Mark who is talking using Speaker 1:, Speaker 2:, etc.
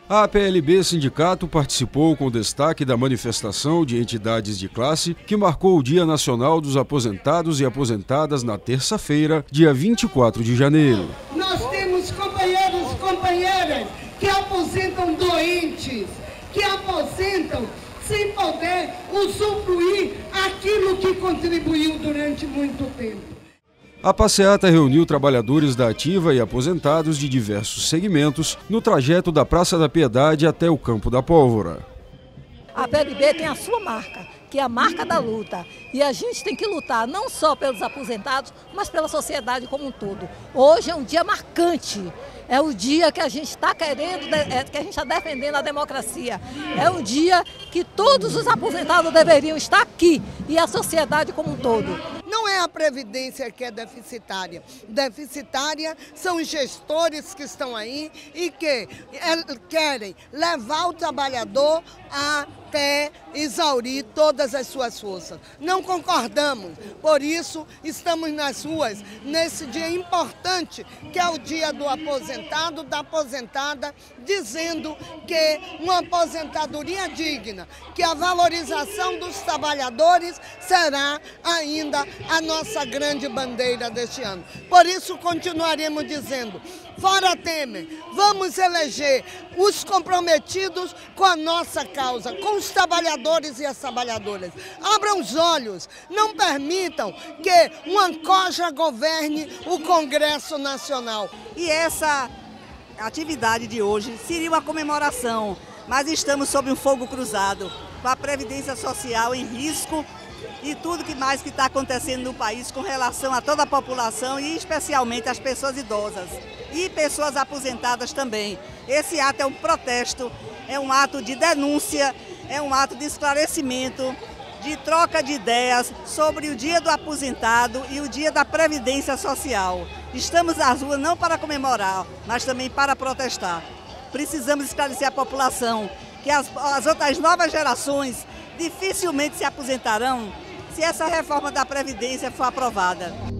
Speaker 1: A APLB Sindicato participou com destaque da manifestação de entidades de classe que marcou o Dia Nacional dos Aposentados e Aposentadas na terça-feira, dia 24 de janeiro.
Speaker 2: Nós temos companheiros e companheiras que aposentam doentes, que aposentam sem poder usufruir aquilo que contribuiu durante muito tempo.
Speaker 1: A passeata reuniu trabalhadores da ativa e aposentados de diversos segmentos no trajeto da Praça da Piedade até o Campo da Pólvora.
Speaker 3: A APLB tem a sua marca, que é a marca da luta. E a gente tem que lutar não só pelos aposentados, mas pela sociedade como um todo. Hoje é um dia marcante. É o dia que a gente está querendo, que a gente está defendendo a democracia. É um dia que todos os aposentados deveriam estar aqui e a sociedade como um todo.
Speaker 2: Não é a Previdência que é deficitária. Deficitária são os gestores que estão aí e que querem levar o trabalhador até exaurir todas as suas forças. Não concordamos, por isso estamos nas ruas nesse dia importante, que é o dia do aposentado, da aposentada, dizendo que uma aposentadoria digna, que a valorização dos trabalhadores será ainda a nossa grande bandeira deste ano. Por isso continuaremos dizendo, fora Temer, vamos eleger os comprometidos com a nossa causa, com os trabalhadores e as trabalhadoras. Abram os olhos, não permitam que uma coja governe o Congresso Nacional.
Speaker 4: E essa atividade de hoje seria uma comemoração, mas estamos sob um fogo cruzado, com a Previdência Social em risco e tudo que mais que está acontecendo no país com relação a toda a população e especialmente as pessoas idosas e pessoas aposentadas também. Esse ato é um protesto, é um ato de denúncia, é um ato de esclarecimento, de troca de ideias sobre o Dia do Aposentado e o Dia da Previdência Social. Estamos nas ruas não para comemorar, mas também para protestar. Precisamos esclarecer a população que as outras novas gerações dificilmente se aposentarão se essa reforma da Previdência for aprovada.